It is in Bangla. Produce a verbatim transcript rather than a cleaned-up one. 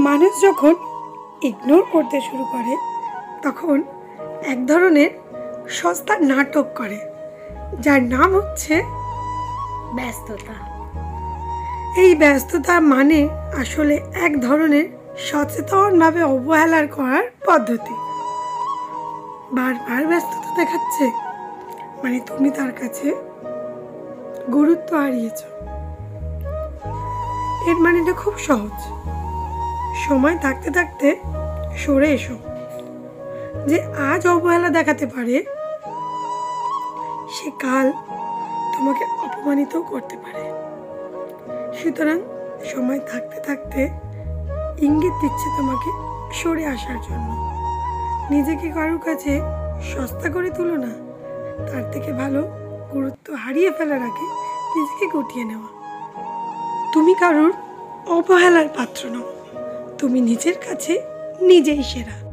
মানুষ যখন ইগনোর করতে শুরু করে তখন এক ধরনের সস্তা নাটক করে, যার নাম হচ্ছে ব্যস্ততা। এই ব্যস্ততা মানে আসলে এক ধরনের সচেতনভাবে অবহেলার করার পদ্ধতি। বারবার ব্যস্ততা দেখাচ্ছে মানে তুমি তার কাছে গুরুত্ব হারিয়েছ। এর মানেটা খুব সহজ, সময় থাকতে থাকতে সরে এসো। যে আজ অবহেলা দেখাতে পারে সে কাল তোমাকে অপমানিত করতে পারে। সুতরাং সময় থাকতে থাকতে ইঙ্গিত দিচ্ছে তোমাকে সরে আসার জন্য। নিজেকে কারোর কাছে সস্তা করে তুলো না, তার থেকে ভালো গুরুত্ব হারিয়ে ফেলার আগে নিজেকে গুটিয়ে নেওয়া। তুমি কারোর অবহেলার পাত্র নও, তুমি নিজের কাছে নিজেই সেরা।